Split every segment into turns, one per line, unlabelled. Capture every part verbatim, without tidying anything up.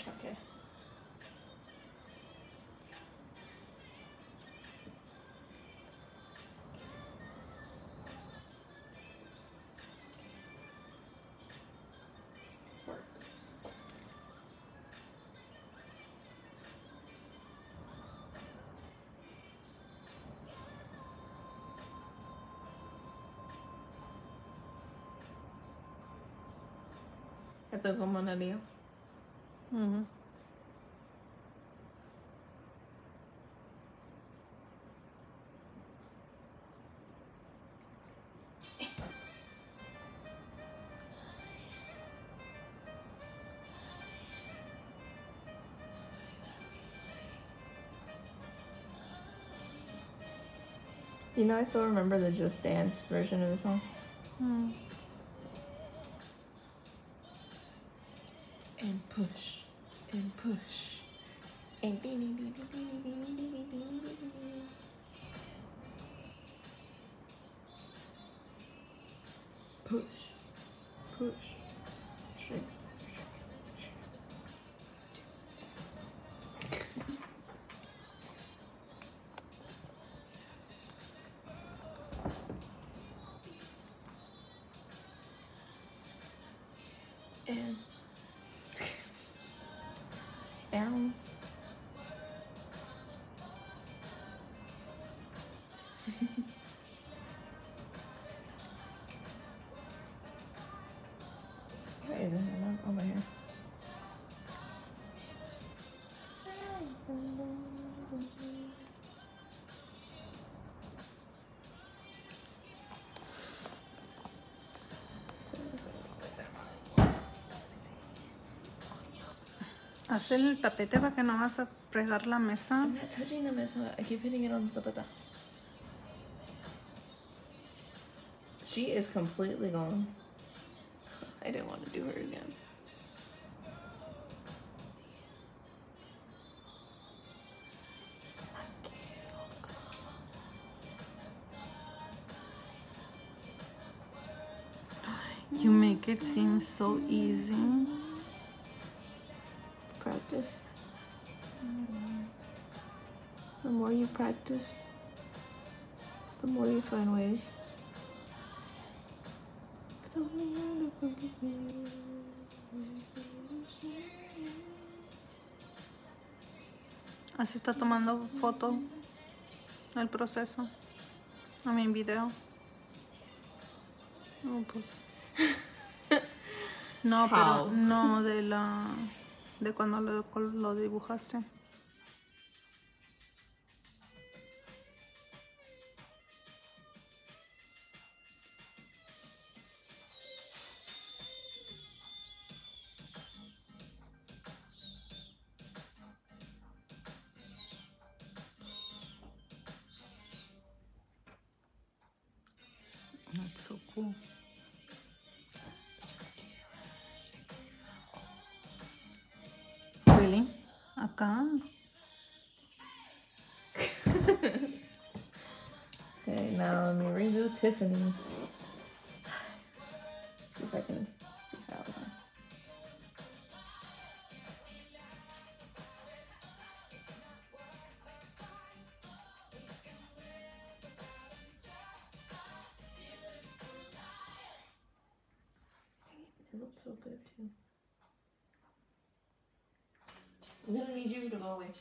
Chucky. Esto es como una lío.
Mm-hmm.
You know, I still remember the Just Dance version of the song.
Mm.
And push. And push. And dee dee dee dee dee dee dee dee dee dee. Push. Push. Shake. And down. Wait, is it not over here?
Haz el tapete para que no vas a fregar la mesa.
I'm not touching the mesa. I keep hitting it on the tapeta. She is completely gone. I didn't want to do her again.
You make it seem so easy.
Practice. The more you practice, the more you find ways.
Así está tomando foto el proceso. A mi video. No, pues. No, pero
How?
no de la. De cuando lo, lo dibujaste. That's so cool. Really? Acá.
Okay, now let me redo Tiffany. See if I can see how. It looks so good too. I'm gonna need you to go away.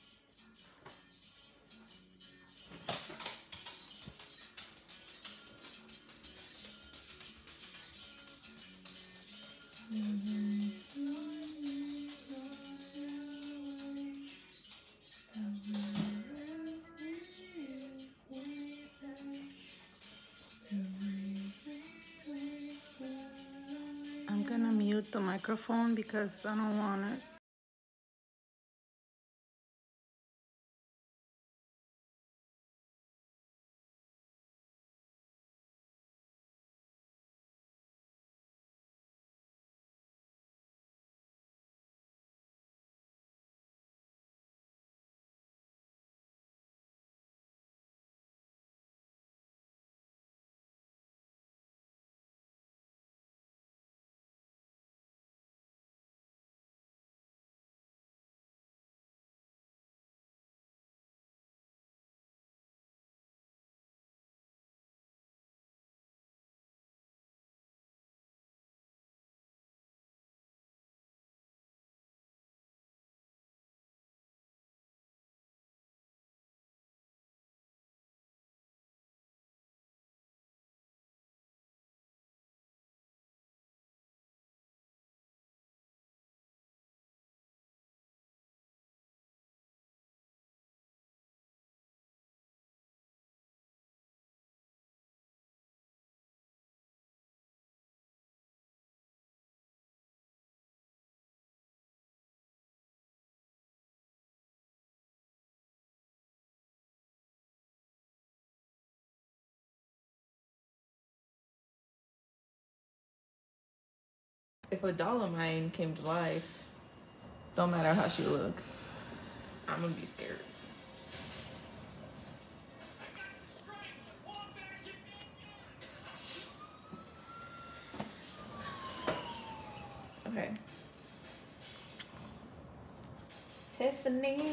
I'm gonna mute the microphone because I don't want it.
if a doll of mine came to life, don't matter how she look, I'm gonna be scared. Okay. Tiffany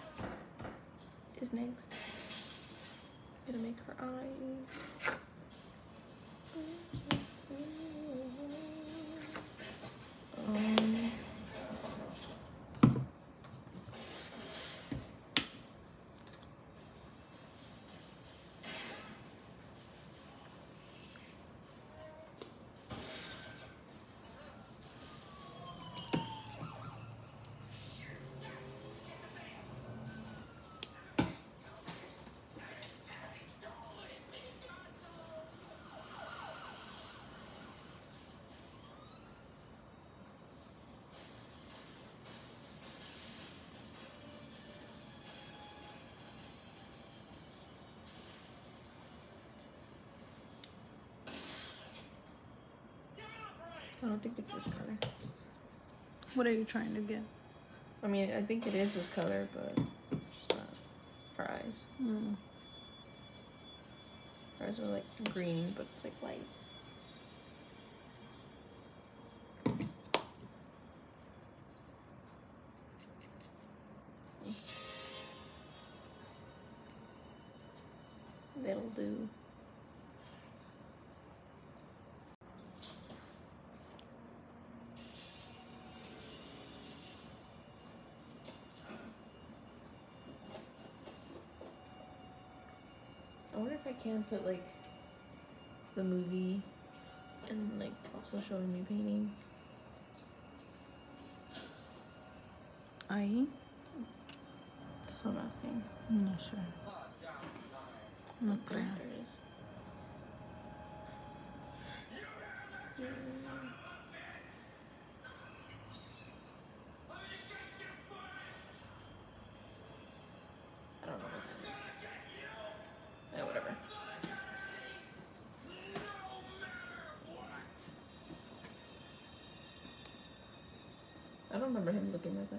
is next. Gonna make her eyes. Um, I don't think it's this color.
What are you trying to get?
I mean, I think it is this color, but it's not her eyes.
Mm.
Her eyes are like green, but it's like light. That'll do. I wonder if I can put like the movie and like also showing me painting.
Ahí?
So nothing.
No sé. No creo.
There it is. I don't know what that is. Yeah, whatever. I don't remember him looking like that.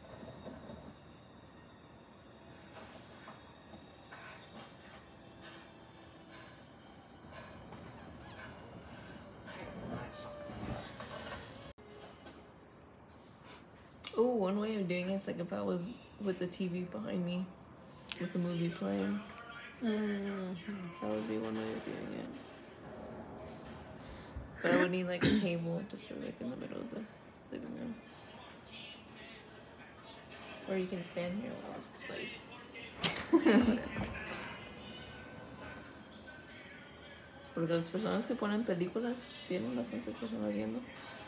Oh, one way of doing it, like if I was with the T V behind me, with the movie playing. Mm-hmm. That would be one way of doing it. But I would need like a table to sit like in the middle of the living room. Or you can stand here while it's like... Whatever. Porque las personas que ponen películas tienen bastantes personas viendo.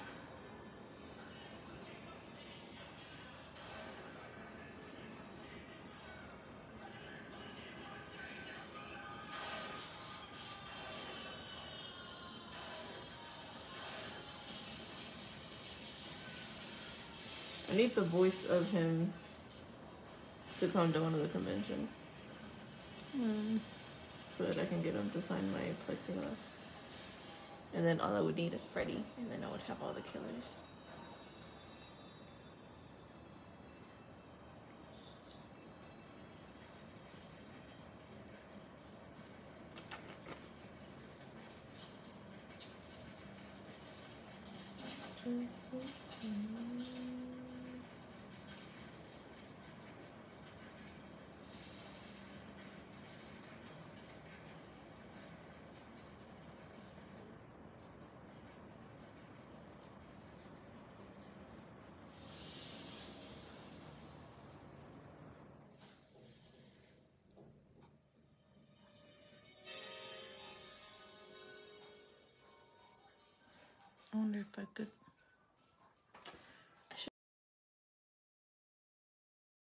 I need the voice of him to come to one of the conventions.
Mm.
So that I can get him to sign my plexiglass. And then all I would need is Freddy, and then I would have all the killers.
I wonder if I could